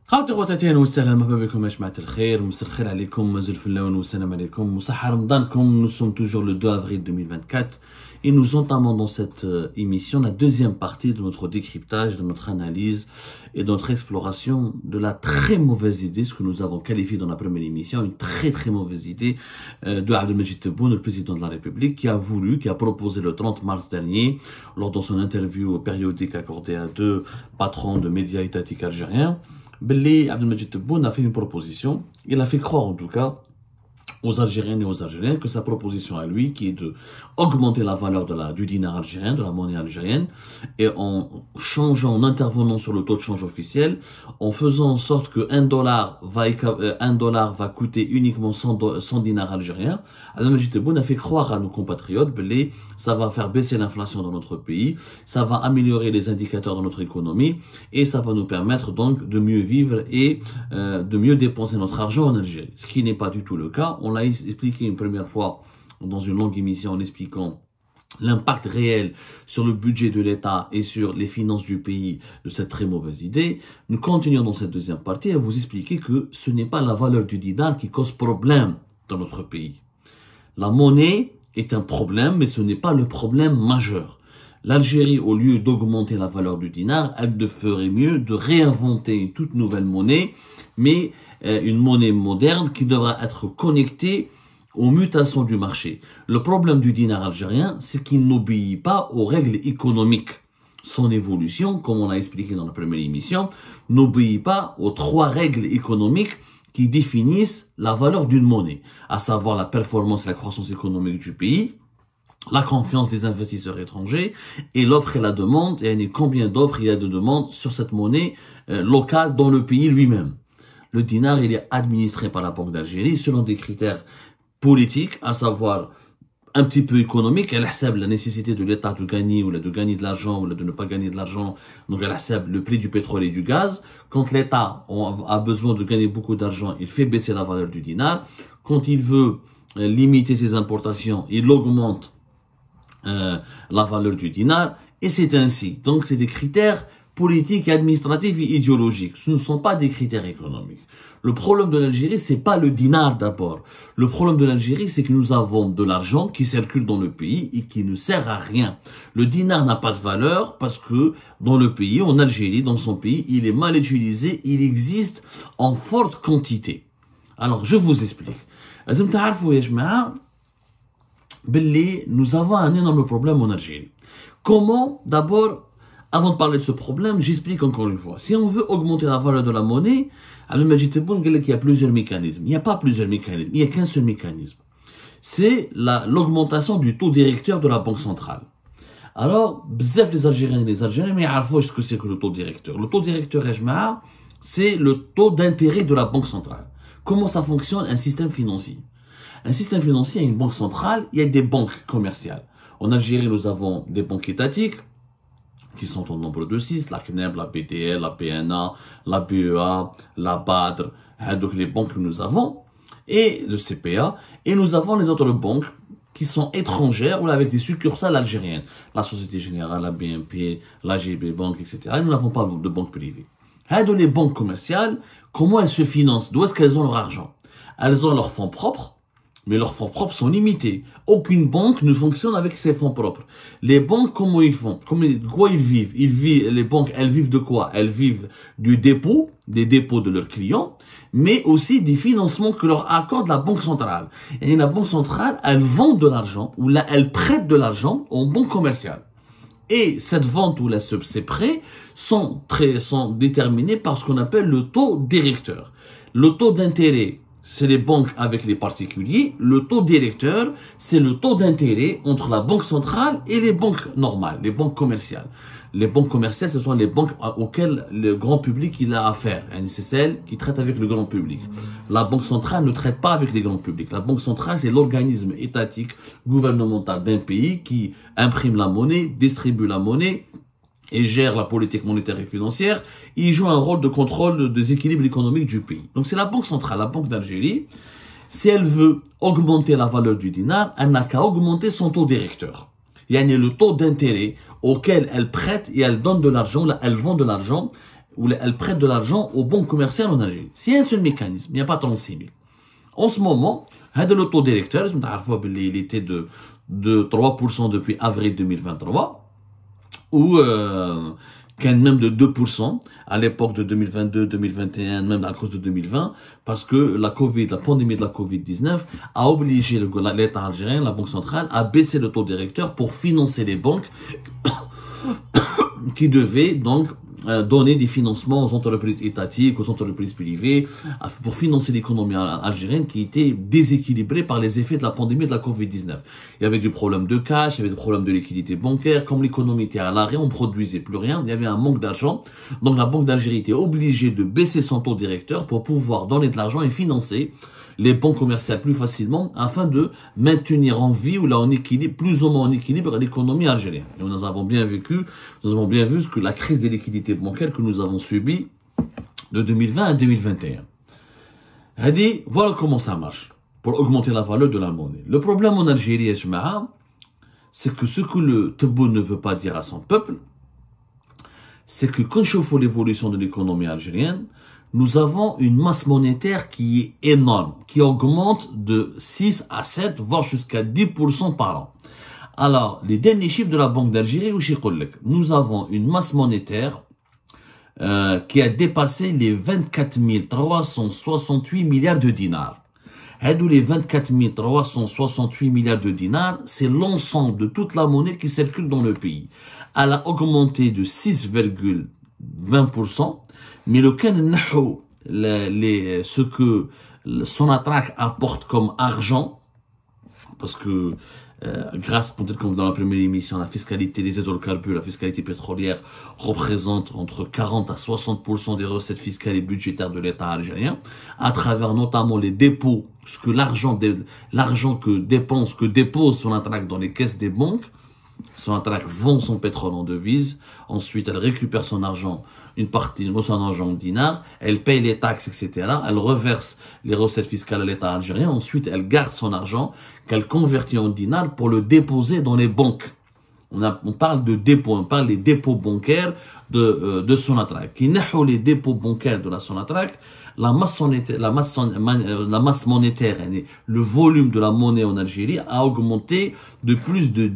خاوتي خواتاتي اهلا وسهلا مرحبا بكم يا جماعة الخير مساء الخير عليكم مازال في اللون والسلام عليكم وصحة رمضانكم. Nous sommes toujours le 2 avril 2024 et nous entamons dans cette émission la deuxième partie de notre décryptage, de notre analyse et de notre exploration de la très mauvaise idée, ce que nous avons qualifié dans la première émission, une très mauvaise idée de Abdelmajid Tebboune, le président de la République, qui a proposé le 30 mars dernier, lors de son interview périodique accordée à deux patrons de médias étatiques algériens, Belli Abdelmajid Tebboune a fait une proposition, il a fait croire en tout cas aux Algériennes et aux Algériens que sa proposition à lui, qui est de augmenter la valeur du dinar algérien, de la monnaie algérienne, et en changeant, en intervenant sur le taux de change officiel, en faisant en sorte que $1 va coûter uniquement 100 dinars algériens, Abdelmajid Tebboune a fait croire à nos compatriotes que ça va faire baisser l'inflation dans notre pays, ça va améliorer les indicateurs de notre économie, et ça va nous permettre donc de mieux vivre et de mieux dépenser notre argent en Algérie. Ce qui n'est pas du tout le cas. On l'a expliqué une première fois dans une longue émission en expliquant l'impact réel sur le budget de l'État et sur les finances du pays de cette très mauvaise idée. Nous continuons dans cette deuxième partie à vous expliquer que ce n'est pas la valeur du dinar qui cause problème dans notre pays. La monnaie est un problème, mais ce n'est pas le problème majeur. L'Algérie, au lieu d'augmenter la valeur du dinar, elle ferait mieux de réinventer une toute nouvelle monnaie, mais une monnaie moderne qui devra être connectée aux mutations du marché. Le problème du dinar algérien, c'est qu'il n'obéit pas aux règles économiques. Son évolution, comme on l'a expliqué dans la première émission, n'obéit pas aux 3 règles économiques qui définissent la valeur d'une monnaie, à savoir la performance et la croissance économique du pays, la confiance des investisseurs étrangers et l'offre et la demande, et combien d'offres il y a de demandes sur cette monnaie locale dans le pays lui-même. Le dinar, il est administré par la Banque d'Algérie selon des critères politiques, à savoir un petit peu économique, elle accepte la nécessité de l'État de gagner ou de gagner de l'argent ou de ne pas gagner de l'argent, donc elle accepte le prix du pétrole et du gaz. Quand l'État a besoin de gagner beaucoup d'argent, il fait baisser la valeur du dinar. Quand il veut limiter ses importations, il augmente la valeur du dinar, et c'est ainsi. Donc c'est des critères politiques et administratifs et idéologiques. Ce ne sont pas des critères économiques. Le problème de l'Algérie, c'est pas le dinar d'abord. Le problème de l'Algérie, c'est que nous avons de l'argent qui circule dans le pays et qui ne sert à rien. Le dinar n'a pas de valeur parce que dans le pays, en Algérie, dans son pays, il est mal utilisé, il existe en forte quantité. Alors, je vous explique. Nous avons un énorme problème en Algérie. Comment, d'abord, avant de parler de ce problème, j'explique encore une fois. Si on veut augmenter la valeur de la monnaie, Abdelmajid Tebboune dit qu'il y a plusieurs mécanismes. Il n'y a pas plusieurs mécanismes, il n'y a qu'un seul mécanisme. C'est l'augmentation du taux directeur de la Banque centrale. Alors, bzaf les Algériens et les Algériens, mais ils ce que c'est que le taux directeur. Le taux directeur, c'est le taux d'intérêt de la Banque centrale. Comment ça fonctionne un système financier? Un système financier a une banque centrale, il y a des banques commerciales. En Algérie, nous avons des banques étatiques, qui sont au nombre de 6, la CNEB, la BDL, la PNA, la BEA, la BADR, donc les banques que nous avons, et le CPA, et nous avons les autres banques qui sont étrangères ou avec des succursales algériennes, la Société Générale, la BNP, la GB Bank, etc. Et nous n'avons pas de banques privées. Les banques commerciales, comment elles se financent? D'où est-ce qu'elles ont leur argent? Elles ont leurs fonds propres, mais leurs fonds propres sont limités. Aucune banque ne fonctionne avec ses fonds propres. Les banques, comment ils font? De quoi ils vivent? Les banques, elles vivent de quoi? Elles vivent du dépôt, des dépôts de leurs clients, mais aussi des financements que leur accorde la Banque centrale. Et la Banque centrale, elle vend de l'argent, ou là, elle prête de l'argent aux banques commerciales. Et cette vente ou ces prêts sont déterminés par ce qu'on appelle le taux directeur. Le taux d'intérêt, c'est les banques avec les particuliers. Le taux directeur, c'est le taux d'intérêt entre la banque centrale et les banques normales, les banques commerciales. Les banques commerciales, ce sont les banques auxquelles le grand public il a affaire. C'est celles qui traitent avec le grand public. La banque centrale ne traite pas avec les grands publics. La banque centrale, c'est l'organisme étatique, gouvernemental d'un pays qui imprime la monnaie, distribue la monnaie et gère la politique monétaire et financière. Il joue un rôle de contrôle des équilibres économiques du pays. Donc c'est la Banque centrale, la Banque d'Algérie. Si elle veut augmenter la valeur du dinar, elle n'a qu'à augmenter son taux directeur. Il y a le taux d'intérêt auquel elle prête et elle donne de l'argent, elle vend de l'argent où elle prête de l'argent aux banques commerciales en Algérie. C'est un seul mécanisme, il n'y a pas 36 000. En ce moment, le taux directeur, il était de 3% depuis avril 2023, ou même de 2% à l'époque de 2022, 2021, même à cause de 2020, parce que la pandémie de la Covid-19 a obligé l'État algérien, la Banque centrale, à baisser le taux directeur pour financer les banques qui devaient donc donner des financements aux entreprises étatiques, aux entreprises privées, pour financer l'économie algérienne qui était déséquilibrée par les effets de la pandémie de la Covid-19. Il y avait des problèmes de cash, il y avait des problèmes de liquidité bancaire, comme l'économie était à l'arrêt, on ne produisait plus rien, il y avait un manque d'argent, donc la Banque d'Algérie était obligée de baisser son taux directeur pour pouvoir donner de l'argent et financer les banques commerciales plus facilement afin de maintenir en vie ou là en équilibre, plus ou moins en équilibre l'économie algérienne. Et nous avons bien vu ce que la crise des liquidités bancaires que nous avons subie de 2020 à 2021. Voilà comment ça marche pour augmenter la valeur de la monnaie. Le problème en Algérie, c'est que ce que le Tebboune ne veut pas dire à son peuple, c'est que quand je fais l'évolution de l'économie algérienne, nous avons une masse monétaire qui est énorme, qui augmente de 6 à 7, voire jusqu'à 10% par an. Alors, les derniers chiffres de la Banque d'Algérie, nous avons une masse monétaire qui a dépassé les 24 368 milliards de dinars. Les 24 368 milliards de dinars, c'est l'ensemble de toute la monnaie qui circule dans le pays. Elle a augmenté de 6,20%. Mais ce que Sonatrach apporte comme argent, parce que grâce, peut-être comme dans la première émission, la fiscalité des hydrocarbures, la fiscalité pétrolière représente entre 40 à 60% des recettes fiscales et budgétaires de l'État algérien, à travers notamment les dépôts, l'argent que dépose Sonatrach dans les caisses des banques. Sonatrach vend son pétrole en devise, ensuite elle récupère son argent, une partie de son argent en dinars, elle paye les taxes, etc. Elle reverse les recettes fiscales à l'État algérien, ensuite elle garde son argent qu'elle convertit en dinars pour le déposer dans les banques. On parle de dépôts, on parle des dépôts bancaires de Sonatrach. Qui n'ont les dépôts bancaires de la Sonatrach, la masse monétaire, le volume de la monnaie en Algérie a augmenté de plus de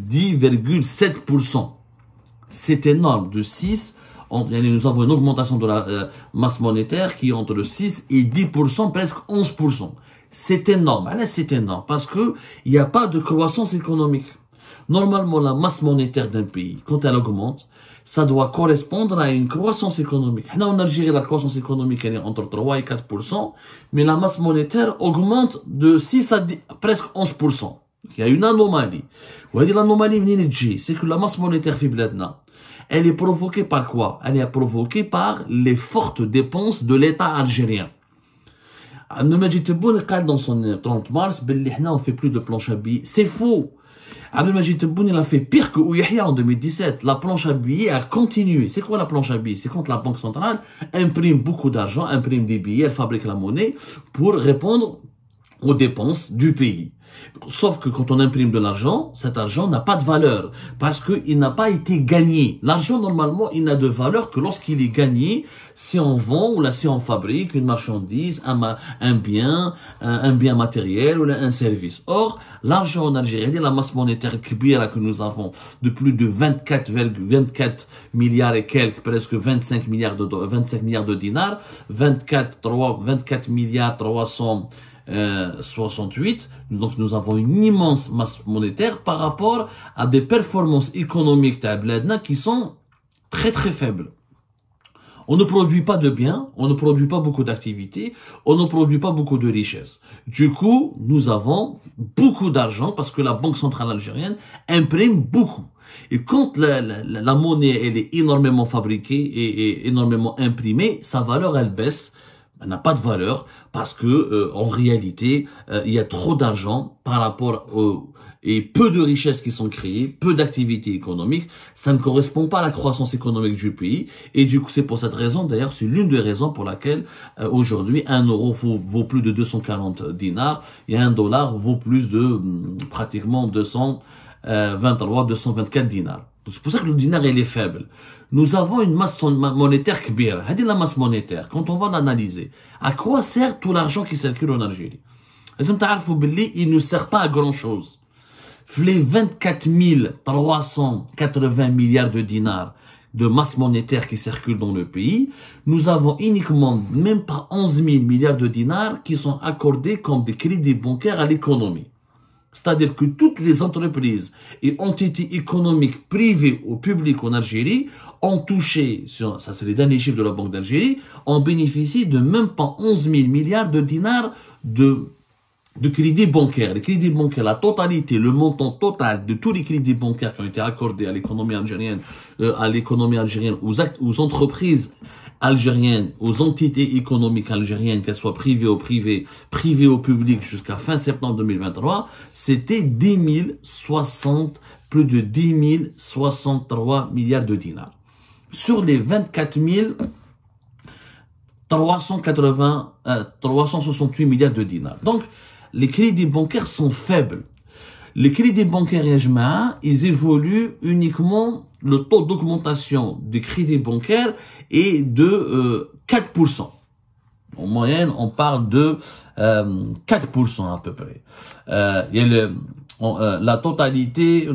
10,7%. C'est énorme, de 6, nous avons une augmentation de la masse monétaire qui est entre 6 et 10%, presque 11%. C'est énorme. Allez, c'est énorme parce que il n'y a pas de croissance économique. Normalement, la masse monétaire d'un pays, quand elle augmente, ça doit correspondre à une croissance économique. En Algérie, la croissance économique elle est entre 3 et 4%, mais la masse monétaire augmente de 6 à 10, presque 11%. Il y a une anomalie. L'anomalie, c'est que la masse monétaire fibladna, elle est provoquée par quoi? Elle est provoquée par les fortes dépenses de l'État algérien. Abdelmajid Tebboune dans son 30 mars, on fait plus de planche à billets. C'est faux. Abdelmajid Tebboune, il a fait pire que Ouyahia en 2017. La planche à billets a continué. C'est quoi la planche à billets? C'est quand la Banque centrale imprime beaucoup d'argent, imprime des billets, elle fabrique la monnaie pour répondre aux dépenses du pays. Sauf que quand on imprime de l'argent, cet argent n'a pas de valeur parce qu'il n'a pas été gagné. L'argent, normalement, il n'a de valeur que lorsqu'il est gagné, si on vend ou là, si on fabrique une marchandise, un bien matériel ou là, un service. Or, l'argent en Algérie, la masse monétaire que nous avons de plus de 24 milliards et quelques, presque 25 milliards de dinars, 24 milliards 368, donc nous avons une immense masse monétaire par rapport à des performances économiques qui sont très très faibles. On ne produit pas de biens, on ne produit pas beaucoup d'activités, on ne produit pas beaucoup de richesses. Du coup, nous avons beaucoup d'argent parce que la Banque centrale algérienne imprime beaucoup. Et quand la monnaie elle est énormément fabriquée et énormément imprimée, sa valeur elle baisse. Elle n'a pas de valeur parce que en réalité il y a trop d'argent par rapport et peu de richesses qui sont créées, peu d'activités économiques, ça ne correspond pas à la croissance économique du pays et du coup c'est pour cette raison, d'ailleurs c'est l'une des raisons pour laquelle aujourd'hui 1 euro vaut plus de 240 dinars et 1 dollar vaut plus de pratiquement 224 dinars. C'est pour ça que le dinar, il est faible. Nous avons une masse monétaire kbira. C'est la masse monétaire. Quand on va l'analyser, à quoi sert tout l'argent qui circule en Algérie? Il ne sert pas à grand chose. Les 24 380 milliards de dinars de masse monétaire qui circulent dans le pays, nous avons uniquement même pas 11 000 milliards de dinars qui sont accordés comme des crédits bancaires à l'économie. C'est-à-dire que toutes les entreprises et entités économiques privées ou publiques en Algérie ont touché, ça c'est les derniers chiffres de la Banque d'Algérie, ont bénéficié de même pas 11 000 milliards de dinars de crédits bancaires. Les crédits bancaires, la totalité, le montant total de tous les crédits bancaires qui ont été accordés à l'économie algérienne, aux entreprises algériennes, aux entités économiques algériennes, qu'elles soient privées ou publiques jusqu'à fin septembre 2023, c'était plus de 10 063 milliards de dinars. Sur les 24 368 milliards de dinars. Donc, les crédits bancaires sont faibles. Les crédits bancaires, ils évoluent uniquement, le taux d'augmentation des crédits bancaires est de 4%. En moyenne, on parle de 4% à peu près. Il y a la totalité,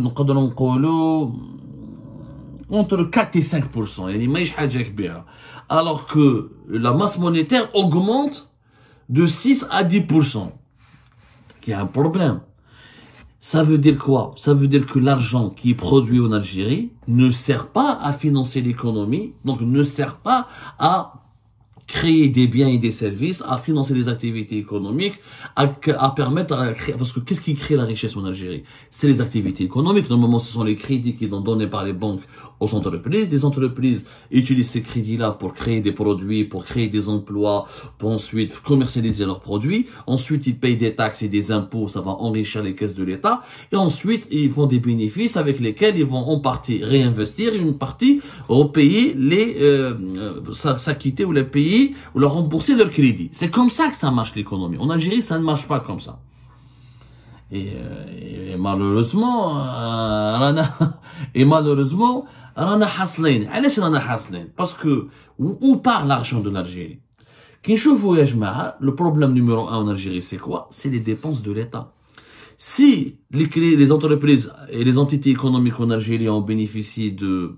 entre 4 et 5%. Alors que la masse monétaire augmente de 6 à 10%. Il y a un problème. Ça veut dire quoi? Ça veut dire que l'argent qui est produit en Algérie ne sert pas à financer l'économie, donc ne sert pas à créer des biens et des services, à financer des activités économiques, à permettre à créer, parce que qu'est-ce qui crée la richesse en Algérie? C'est les activités économiques. Normalement, ce sont les crédits qui sont donnés par les banques aux entreprises. Les entreprises utilisent ces crédits-là pour créer des produits, pour créer des emplois, pour ensuite commercialiser leurs produits. Ensuite, ils payent des taxes et des impôts, ça va enrichir les caisses de l'État. Et ensuite, ils font des bénéfices avec lesquels ils vont en partie réinvestir, une partie repayer s'acquitter ou les payer ou leur rembourser leur crédit. C'est comme ça que ça marche l'économie. En Algérie, ça ne marche pas comme ça. Et malheureusement, parce que où part l'argent de l'Algérie? Le problème numéro 1 en Algérie, c'est quoi? C'est les dépenses de l'État. Si les entreprises et les entités économiques en Algérie ont bénéficié de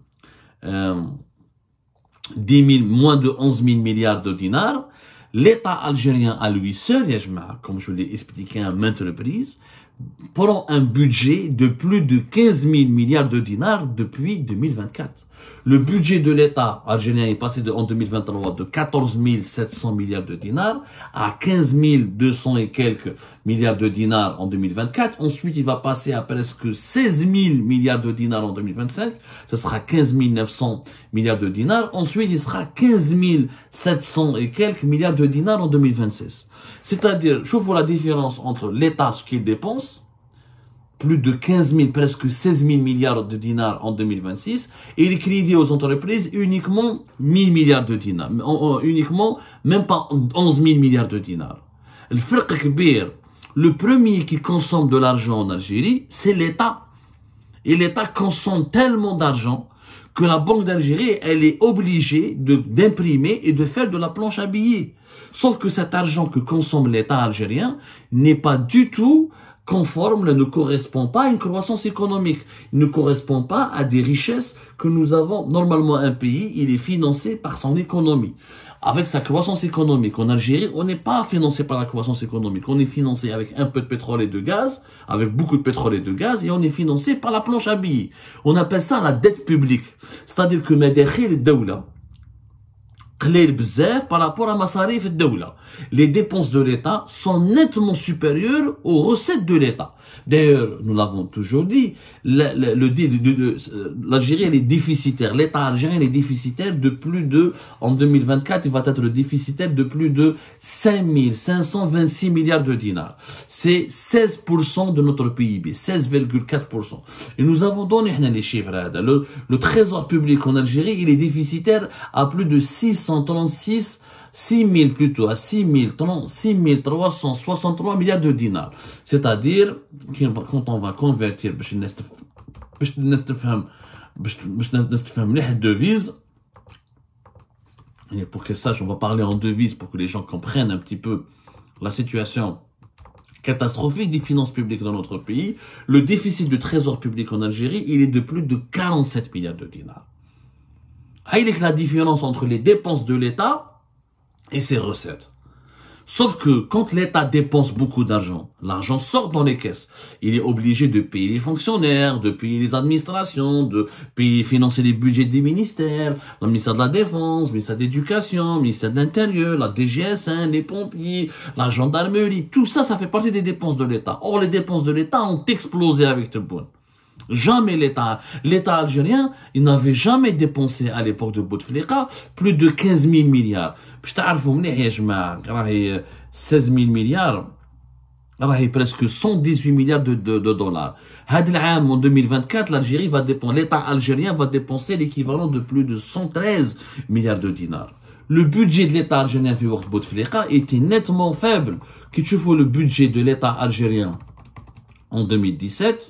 moins de 11 000 milliards de dinars, l'État algérien à lui seul, comme je l'ai expliqué à maintes reprises, prend un budget de plus de 15 000 milliards de dinars depuis 2024. Le budget de l'État algérien est passé en 2023 de 14 700 milliards de dinars à 15 200 et quelques milliards de dinars en 2024. Ensuite, il va passer à presque 16 000 milliards de dinars en 2025. Ce sera 15 900 milliards de dinars. Ensuite, il sera 15 700 et quelques milliards de dinars en 2026. C'est-à-dire, je vois la différence entre l'État, ce qu'il dépense, plus de 15 000, presque 16 000 milliards de dinars en 2026, et les crédits aux entreprises, uniquement 1000 milliards de dinars, uniquement même pas 11 000 milliards de dinars. Le premier qui consomme de l'argent en Algérie, c'est l'État. Et l'État consomme tellement d'argent que la Banque d'Algérie, elle est obligée d'imprimer et de faire de la planche à billets. Sauf que cet argent que consomme l'État algérien n'est pas du tout conforme, ne correspond pas à une croissance économique, ne correspond pas à des richesses que nous avons. Normalement, un pays, il est financé par son économie. Avec sa croissance économique. En Algérie, on n'est pas financé par la croissance économique. On est financé avec un peu de pétrole et de gaz, avec beaucoup de pétrole et de gaz, et on est financé par la planche à billets. On appelle ça la dette publique. C'est-à-dire que par rapport à Masarif Daoula. Les dépenses de l'État sont nettement supérieures aux recettes de l'État. D'ailleurs, nous l'avons toujours dit, l'Algérie, elle est déficitaire. L'État algérien est déficitaire de plus de, en 2024, il va être déficitaire de plus de 5 526 milliards de dinars. C'est 16% de notre PIB, 16,4%. Et nous avons donné les chiffres. Le trésor public en Algérie, il est déficitaire à plus de 6 363 milliards de dinars. C'est-à-dire, quand on va convertir, باش نفهم مليح الدevise. Et pour que sache, on va parler en devise pour que les gens comprennent un petit peu la situation catastrophique des finances publiques dans notre pays. Le déficit du trésor public en Algérie, il est de plus de 47 milliards de dinars. Il est que la différence entre les dépenses de l'État et ses recettes. Sauf que quand l'État dépense beaucoup d'argent, l'argent sort dans les caisses. Il est obligé de payer les fonctionnaires, de payer les administrations, de payer, financer les budgets des ministères, le ministère de la Défense, le ministère de l'Éducation, le ministère de l'Intérieur, la DGSN, les pompiers, la gendarmerie. Tout ça, ça fait partie des dépenses de l'État. Or, les dépenses de l'État ont explosé avec Tebboune. Jamais l'État algérien, il n'avait jamais dépensé à l'époque de Bouteflika plus de 15 000 milliards. باش تعرفوا مليح يا جماعة راهي 16 000 milliards راهي presque 118 milliards de dollars. هذا العام en 2024 l'Algérie va dépenser, l'État algérien va dépenser l'équivalent de plus de 113 milliards de dinars. Le budget de l'État algérien في وقت Bouteflika était nettement faible. كي تشوفوا le budget de l'État algérien en 2017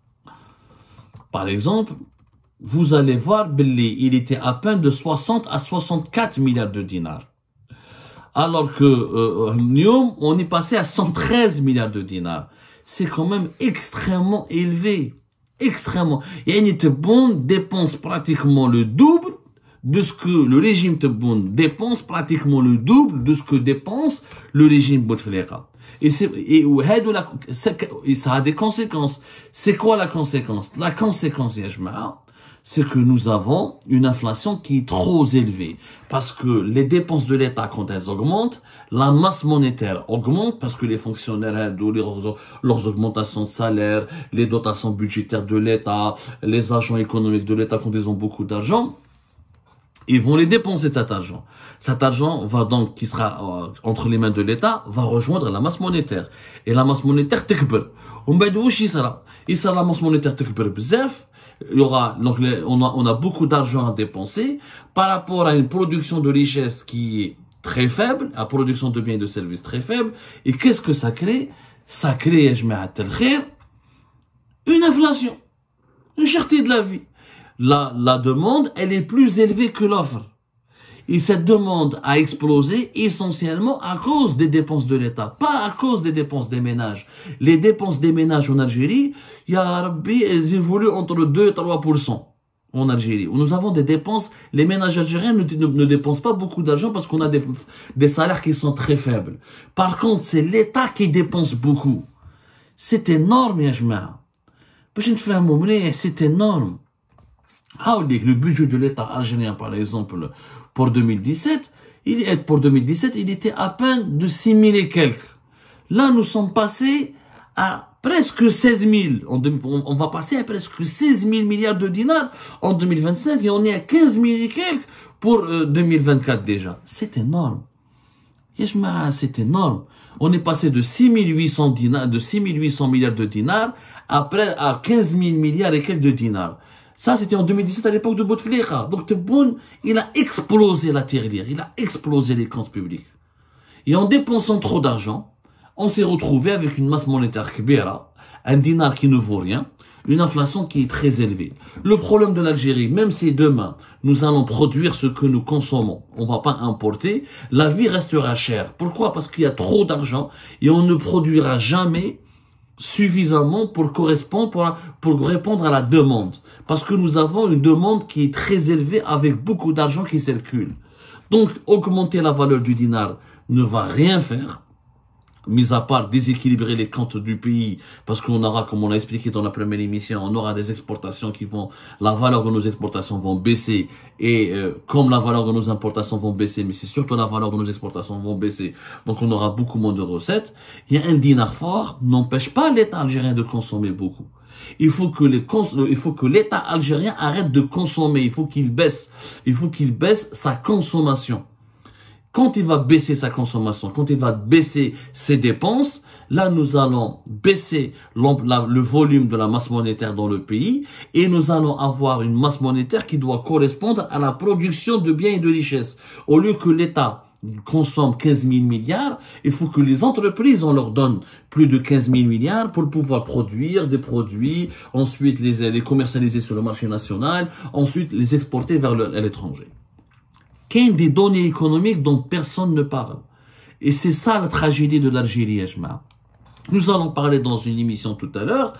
par exemple, vous allez voir, il était à peine de 60 à 64 milliards de dinars. Alors que, on est passé à 113 milliards de dinars. C'est quand même extrêmement élevé. Extrêmement. Et Tebboune dépense pratiquement le double de ce que le régime Tebboune dépense, pratiquement le double de ce que dépense le régime Bouteflika. Et ça a des conséquences. C'est quoi la conséquence? La conséquence, c'est que nous avons une inflation qui est trop élevée. Parce que les dépenses de l'État, quand elles augmentent, la masse monétaire augmente parce que les fonctionnaires, leurs augmentations de salaire, les dotations budgétaires de l'État, les agents économiques de l'État, quand ils ont beaucoup d'argent, ils vont les dépenser cet argent. Cet argent va donc, qui sera entre les mains de l'État, va rejoindre la masse monétaire. Et la masse monétaire تكبر. ومن بعد واش يصرى؟ يصرى la masse monétaire تكبر بزاف. Il y aura donc on a beaucoup d'argent à dépenser par rapport à une production de richesse qui est très faible, à production de biens et de services très faible. Et qu'est-ce que ça crée? Ça crée يا جماعة الخير une inflation, une cherté de la vie. La demande, elle est plus élevée que l'offre. Et cette demande a explosé essentiellement à cause des dépenses de l'État, pas à cause des dépenses des ménages. Les dépenses des ménages en Algérie, elles évoluent entre 2 et 3% en Algérie. Où nous avons des dépenses, les ménages algériens ne dépensent pas beaucoup d'argent parce qu'on a des salaires qui sont très faibles. Par contre, c'est l'État qui dépense beaucoup. C'est énorme, ya jma'a. C'est énorme. Le budget de l'État algérien, par exemple, pour 2017, il était à peine de 6 000 et quelques. Là, nous sommes passés à presque 16 000. On va passer à presque 16 000 milliards de dinars en 2025 et on est à 15 000 et quelques pour 2024 déjà. C'est énorme. C'est énorme. On est passé de 6 800 milliards de dinars à 15 000 milliards et quelques de dinars. Ça, c'était en 2017 à l'époque de Bouteflika. Donc, Tebboune, il a explosé la tirelire, il a explosé les comptes publics. Et en dépensant trop d'argent, on s'est retrouvé avec une masse monétaire kbira, un dinar qui ne vaut rien, une inflation qui est très élevée. Le problème de l'Algérie, même si demain, nous allons produire ce que nous consommons, on va pas importer, la vie restera chère. Pourquoi? Parce qu'il y a trop d'argent et on ne produira jamais suffisamment pour correspondre, pour répondre à la demande. Parce que nous avons une demande qui est très élevée avec beaucoup d'argent qui circule. Donc, augmenter la valeur du dinar ne va rien faire, mis à part déséquilibrer les comptes du pays, parce qu'on aura, comme on l'a expliqué dans la première émission, on aura des exportations la valeur de nos exportations vont baisser, et comme la valeur de nos importations vont baisser, mais c'est surtout la valeur de nos exportations vont baisser, donc on aura beaucoup moins de recettes. Il y a un dinar fort, n'empêche pas l'État algérien de consommer beaucoup. Il faut que l'État algérien arrête de consommer, il faut qu'il baisse sa consommation. Quand il va baisser sa consommation, quand il va baisser ses dépenses, là nous allons baisser le volume de la masse monétaire dans le pays et nous allons avoir une masse monétaire qui doit correspondre à la production de biens et de richesses. Au lieu que l'État consomment 15 000 milliards, il faut que les entreprises, on leur donne plus de 15 000 milliards pour pouvoir produire des produits, ensuite les commercialiser sur le marché national, ensuite les exporter vers l'étranger. Qu'il y a des données économiques dont personne ne parle. Et c'est ça la tragédie de l'Algérie, Ajma. Nous allons parler dans une émission tout à l'heure,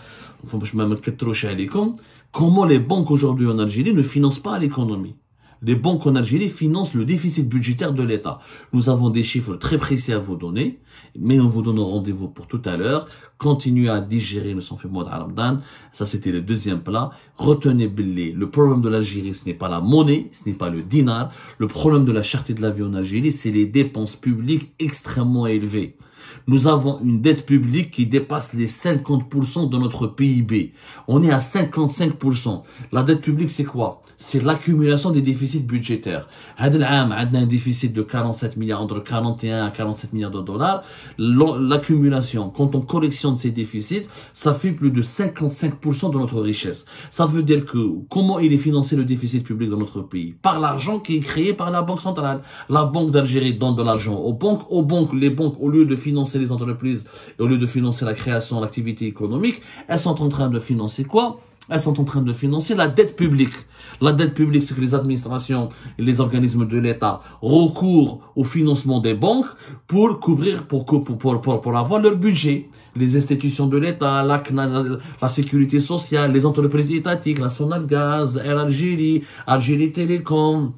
comment les banques aujourd'hui en Algérie ne financent pas l'économie. Les banques en Algérie financent le déficit budgétaire de l'État. Nous avons des chiffres très précis à vous donner, mais on vous donne rendez-vous pour tout à l'heure. Continuez à digérer le Sanfé-Moud Ramadan. Ça, c'était le deuxième plat. Retenez bien, le problème de l'Algérie, ce n'est pas la monnaie, ce n'est pas le dinar. Le problème de la cherté de la vie en Algérie, c'est les dépenses publiques extrêmement élevées. Nous avons une dette publique qui dépasse les 50% de notre PIB. On est à 55%. La dette publique, c'est quoi? C'est l'accumulation des déficits budgétaires. On a un déficit de 47 milliards, entre 41 à 47 milliards de dollars. L'accumulation, quand on collectionne ces déficits, ça fait plus de 55% de notre richesse. Ça veut dire que, comment il est financé le déficit public dans notre pays? Par l'argent qui est créé par la Banque centrale. La Banque d'Algérie donne de l'argent aux banques. Les banques, au lieu de financer les entreprises, et au lieu de financer la création, l'activité économique, elles sont en train de financer quoi? Elles sont en train de financer la dette publique. La dette publique, c'est que les administrations et les organismes de l'État recourent au financement des banques pour couvrir, pour avoir leur budget. Les institutions de l'État, la sécurité sociale, les entreprises étatiques, la Sonalgaz, Air Algérie, Algérie Télécom,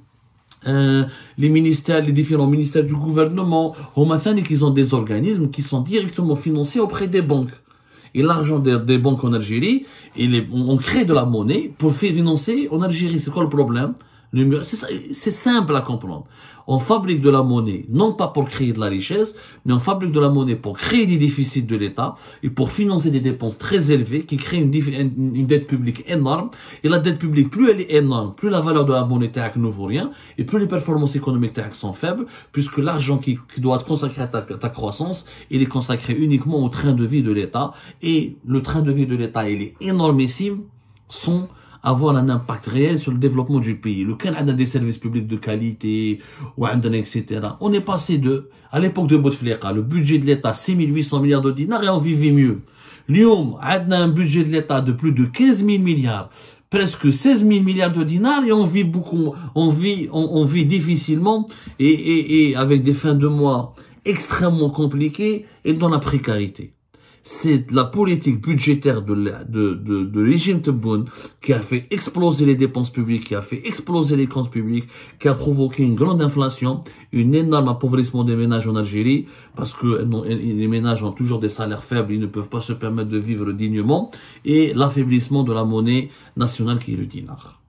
les ministères, les différents ministères du gouvernement, ils ont des organismes qui sont directement financés auprès des banques. Et l'argent des banques en Algérie, on crée de la monnaie pour financer en Algérie. C'est quoi le problème? C'est simple à comprendre. On fabrique de la monnaie, non pas pour créer de la richesse, mais on fabrique de la monnaie pour créer des déficits de l'État et pour financer des dépenses très élevées qui créent une dette publique énorme. Et la dette publique, plus elle est énorme, plus la valeur de la monnaie ne vaut rien et plus les performances économiques sont faibles, puisque l'argent qui doit être consacré à ta croissance, il est consacré uniquement au train de vie de l'État. Et le train de vie de l'État, il est énormissime, sans avoir un impact réel sur le développement du pays. Le Canada a des services publics de qualité, etc. On est passé à l'époque de Bouteflika, le budget de l'État, 6 800 milliards de dinars et on vivait mieux. Lyon a un budget de l'État de plus de 15 000 milliards, presque 16 000 milliards de dinars et on vit beaucoup, on vit difficilement et avec des fins de mois extrêmement compliquées et dans la précarité. C'est la politique budgétaire de régime Tebboune qui a fait exploser les dépenses publiques, qui a fait exploser les comptes publics, qui a provoqué une grande inflation, un énorme appauvrissement des ménages en Algérie, parce que les ménages ont toujours des salaires faibles, ils ne peuvent pas se permettre de vivre dignement, et l'affaiblissement de la monnaie nationale qui est le dinar.